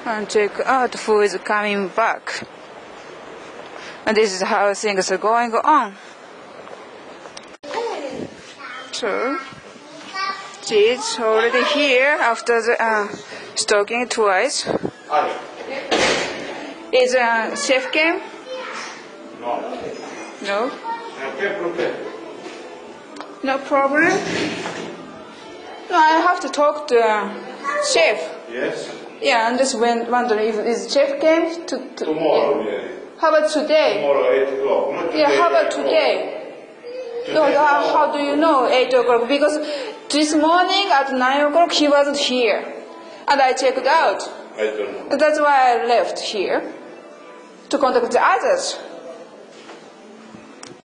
and check out who is coming back. And this is how things are going on. So, she's already here after the stalking twice. Is a safe game? No. No? No problem? No, I have to talk to chef. Yes. Yeah, I'm just wondering if it's chef game Tomorrow, yeah. yeah. How about today? Tomorrow, 8 o'clock. Not today, Yeah, how about 8 o'clock. today? No, Today, how do you know 8 o'clock? Because this morning at 9 o'clock he wasn't here. And I checked out. I don't know. That's why I left here to contact the others.